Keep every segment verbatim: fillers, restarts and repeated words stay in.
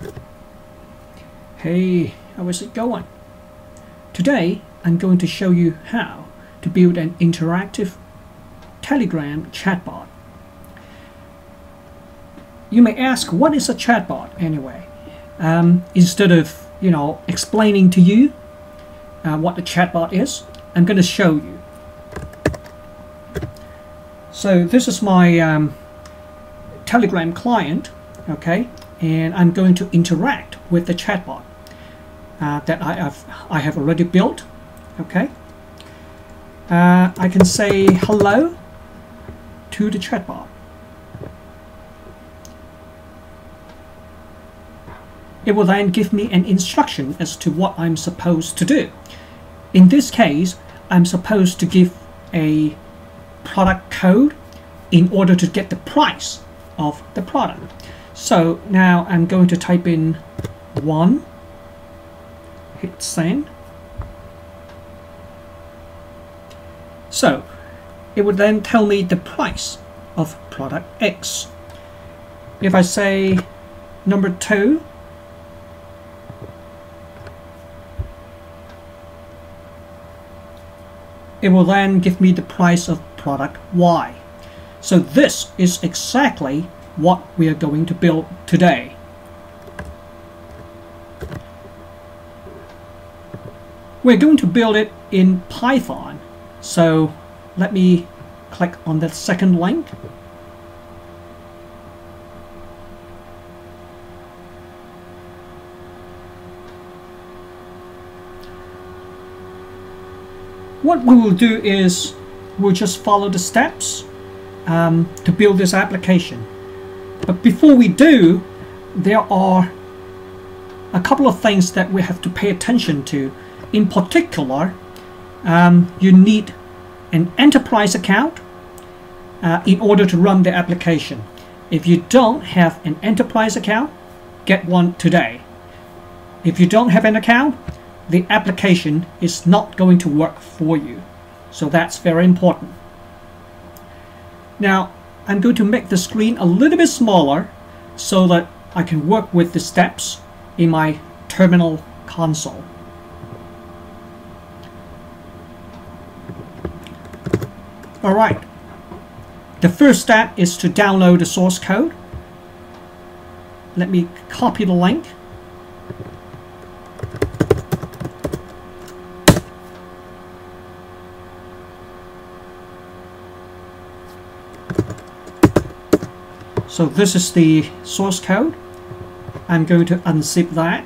Hey, how is it going? Today I'm going to show you how to build an interactive Telegram chatbot. You may ask, what is a chatbot anyway? Um, instead of, you know, explaining to you uh, what a chatbot is, I'm going to show you. So this is my um, Telegram client, okay, and I'm going to interact with the chatbot uh, that I have I have already built, okay. Uh, I can say hello to the chatbot. It will then give me an instruction as to what I'm supposed to do. In this case, I'm supposed to give a product code in order to get the price of the product. So now I'm going to type in one, hit send. So it would then tell me the price of product X. If I say number two, it will then give me the price of product Y. So this is exactly what we are going to build today. We're going to build it in Python. So let me click on the second link. What we will do is we'll just follow the steps um, to build this application. But before we do, there are a couple of things that we have to pay attention to. In particular, um, you need an enterprise account uh, in order to run the application. If you don't have an enterprise account, get one today. If you don't have an account, the application is not going to work for you. So that's very important. Now, I'm going to make the screen a little bit smaller so that I can work with the steps in my terminal console. All right. The first step is to download the source code. Let me copy the link. So this is the source code. I'm going to unzip that.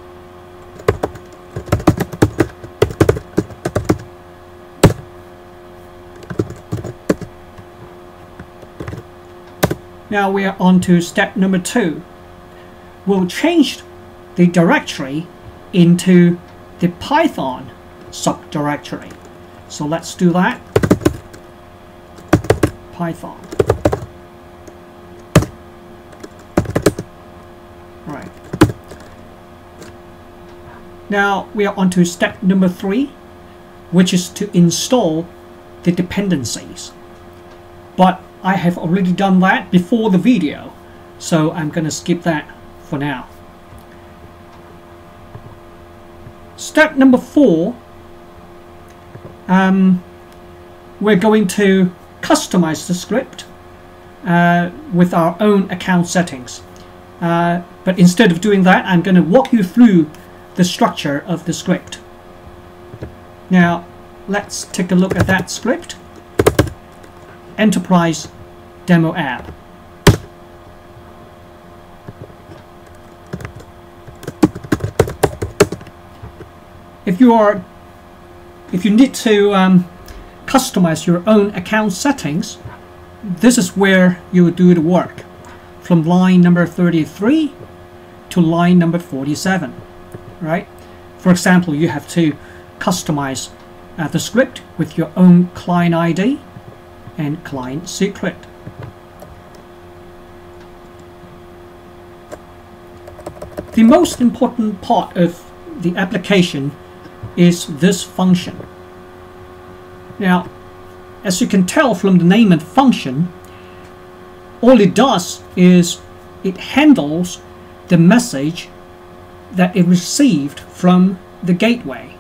Now we are on to step number two. We'll change the directory into the Python subdirectory. So let's do that. Python. Right. Now we are on to step number three, which is to install the dependencies. But I have already done that before the video, so I'm going to skip that for now. Step number four, um, we're going to customize the script uh, with our own account settings. Uh, but instead of doing that, I'm going to walk you through the structure of the script. Now, let's take a look at that script. Enterprise demo app. If you are, if you need to um, customize your own account settings, this is where you would do the work. From line number thirty-three to line number forty-seven, right? For example, you have to customize uh, the script with your own client I D and client secret. The most important part of the application is this function. Now, as you can tell from the name and function, all it does is it handles the message that it received from the gateway.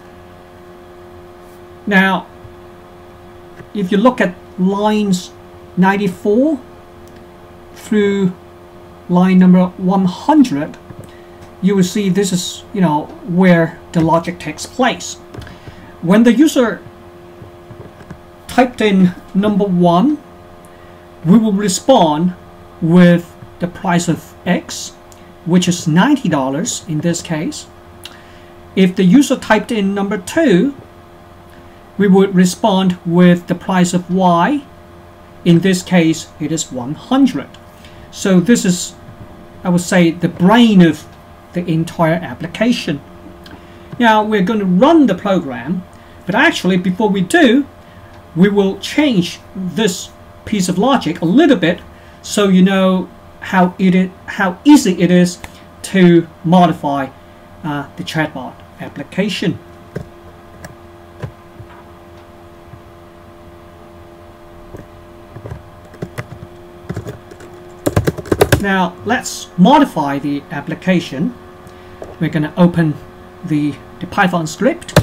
Now, if you look at lines ninety-four through line number one hundred, you will see this is, you know, where the logic takes place. When the user typed in number one, we will respond with the price of X, which is ninety dollars in this case. If the user typed in number two, we would respond with the price of Y. In this case, it is one hundred. So this is, I would say, the brain of the entire application. Now we're going to run the program, but actually before we do, we will change this piece of logic a little bit so you know how it is, how easy it is to modify uh, the chatbot application. Now let's modify the application. We're going to open the, the Python script.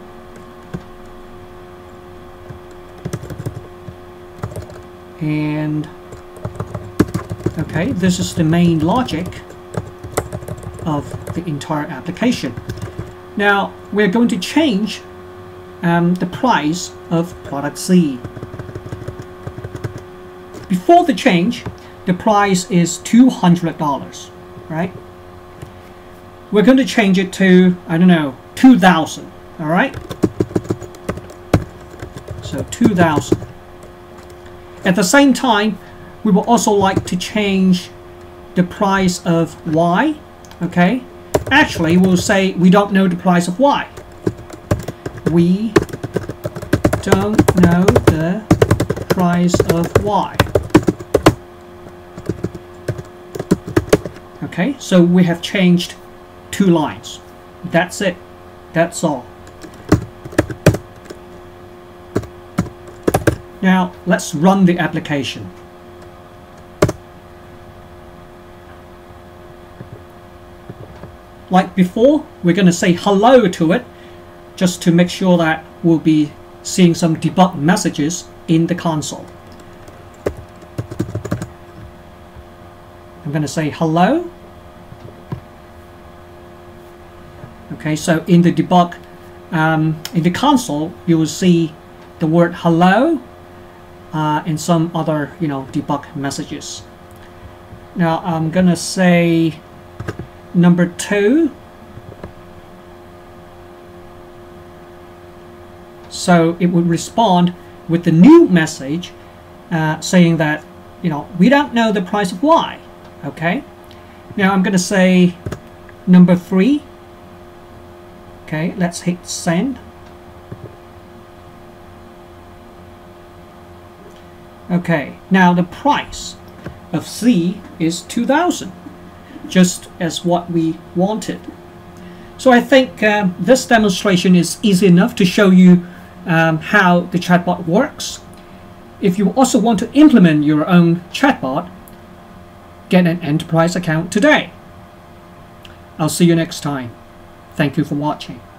And okay, this is the main logic of the entire application. Now we're going to change um, the price of product Z. Before the change, the price is two hundred dollars, right? We're going to change it to, I don't know, two thousand, all right? So two thousand. At the same time, we will also like to change the price of Y, okay? Actually, we'll say we don't know the price of Y. We don't know the price of Y. Okay, so we have changed two lines. That's it. That's all. Now let's run the application. Like before, we're going to say hello to it just to make sure that we'll be seeing some debug messages in the console. I'm going to say hello. Okay, so in the debug, um, in the console, you will see the word hello uh, and some other, you know, debug messages. Now I'm gonna say number two. So it would respond with the new message uh, saying that, you know, we don't know the price of Y. Okay. Now I'm gonna say number three. Okay, let's hit send. Okay, now the price of Z is two thousand, just as what we wanted. So I think um, this demonstration is easy enough to show you um, how the chatbot works. If you also want to implement your own chatbot, get an enterprise account today. I'll see you next time. Thank you for watching.